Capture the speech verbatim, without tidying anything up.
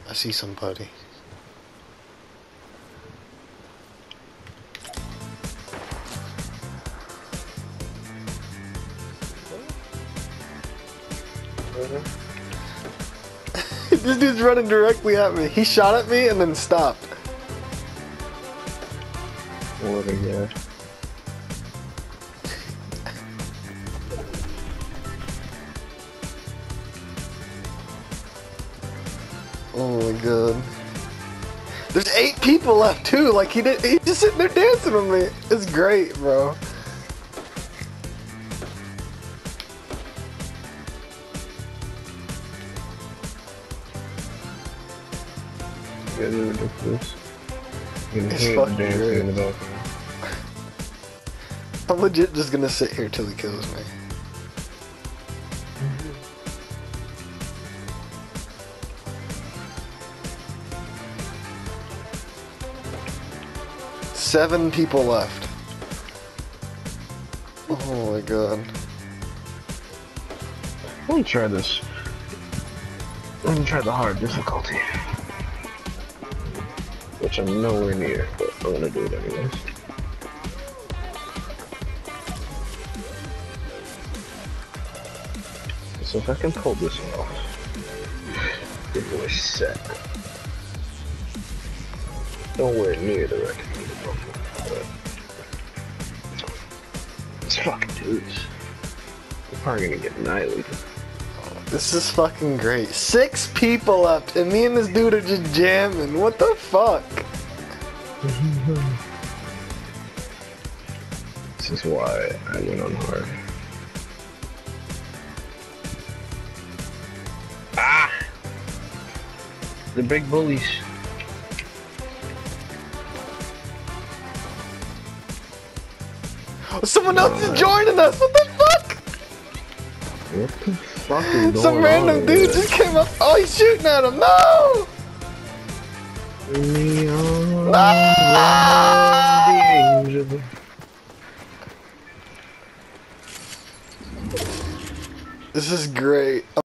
I see somebody. This dude's running directly at me. He shot at me and then stopped. What a guy. Oh my god. There's eight people left too. Like he did. He's just sitting there dancing with me. It's great, bro. You guys are ridiculous. You can It's hear fucking the dancing great. in the background. I'm legit just gonna sit here till he kills me. Seven people left. Oh my god. Let me try this. Let me try the hard difficulty. Which I'm nowhere near, but I'm gonna do it anyways. So if I can pull this off, the voice set. Nowhere near the recommended level, but these fucking dudes, they're probably gonna get annihilated. This is fucking great. Six people left, and me and this dude are just jamming. What the fuck? This is why I went on hard. Ah! The big bullies. Someone else is joining us. What the fuck? What the fuck is going Some on random over dude there? just came up. Oh, he's shooting at him. No! Neon Ah! the angel. This is great.